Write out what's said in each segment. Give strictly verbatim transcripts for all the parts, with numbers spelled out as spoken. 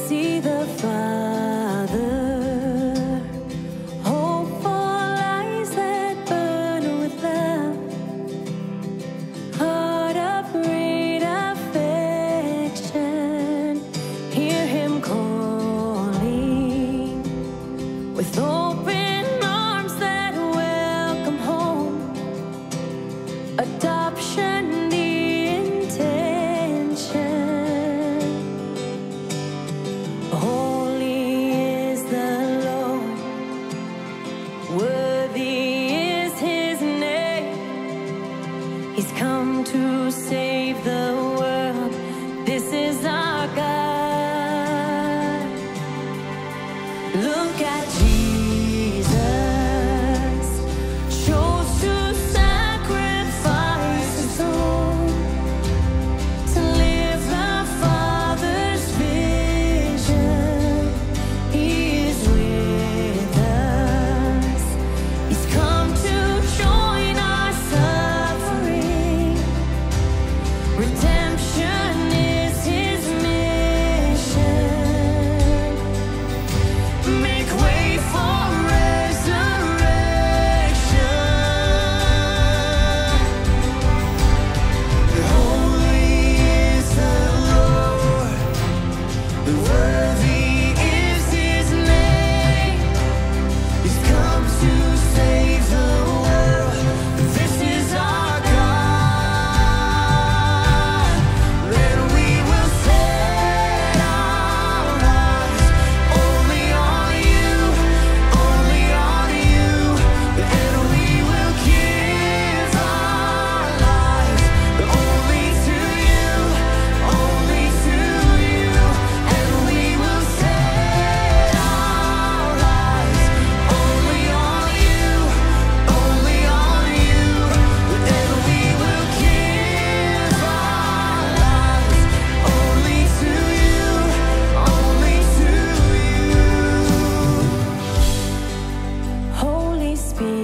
See the Father, hopeful eyes that burn with love, heart of great affection. Hear Him calling with open arms that welcome home. Adoption, the intention. Holy is the Lord, worthy is His name. He's come to save the world. This is our God. Look at Jesus, chose to sacrifice His own to live the Father's vision. He is with us. He's come to join our suffering. Redemption is His mission. Make way for resurrection. Holy is the Lord, worthy is His name. He's come to save the world. This is our God. Then we will set our eyes only on You, only on You. And we will give our lives only to You, only to You. And we will set our eyes only on You, only on You. And we will give our lives only to You, only to You. Holy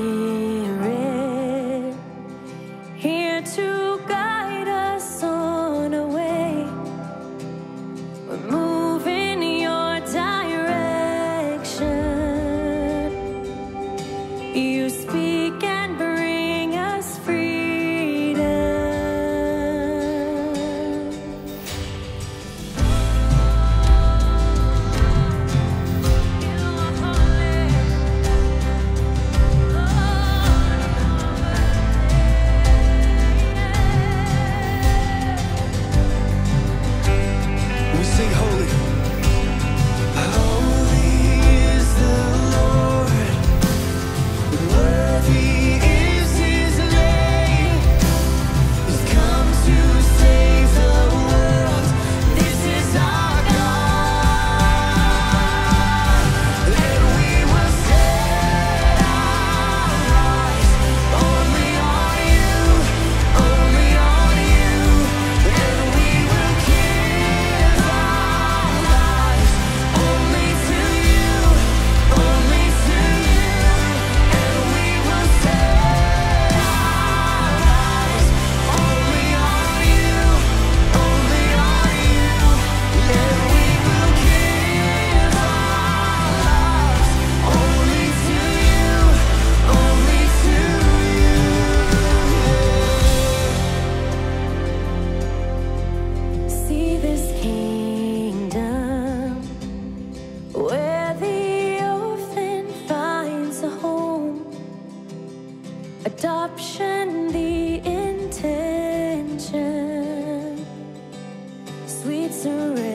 Spirit, here to guide us on our way. We're moving Your direction. You speak and bring us freedom. You are holy. We sing holy. Holy is the Lord, worthy is His name. He's come to save the world. This is our God. And we will set our eyes only on You, only on You. And we will give our lives only to You, only to You. And we will set our eyes only on You, only on You. And we will give our lives only to You, only to You. See this kingdom where the orphan finds a home. Adoption, the intention. Sweet surrender.